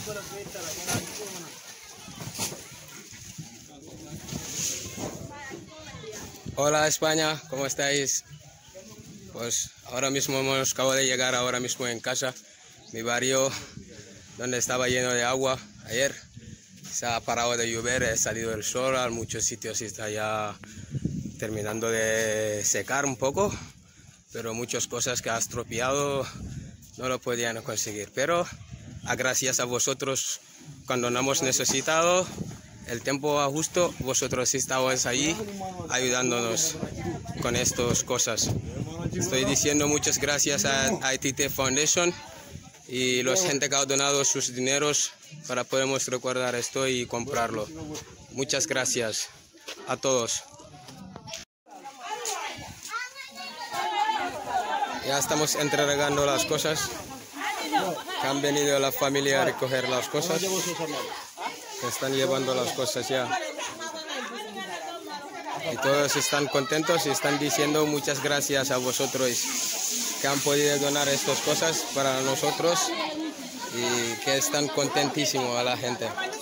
Hola España, ¿cómo estáis? Pues ahora mismo acabo de llegar ahora mismo en casa, mi barrio donde estaba lleno de agua ayer. Se ha parado de llover, ha salido el sol, a muchos sitios está ya terminando de secar un poco, pero muchas cosas que ha estropeado no lo podían conseguir. Pero gracias a vosotros, cuando no hemos necesitado el tiempo justo, vosotros estabais ahí ayudándonos con estas cosas. Estoy diciendo muchas gracias a ITT Foundation y la gente que ha donado sus dineros para podernos recordar esto y comprarlo. Muchas gracias a todos. Ya estamos entregando las cosas. Han venido la familia a recoger las cosas. Se están llevando las cosas ya. Y todos están contentos y están diciendo muchas gracias a vosotros que han podido donar estas cosas para nosotros y que están contentísimos a la gente.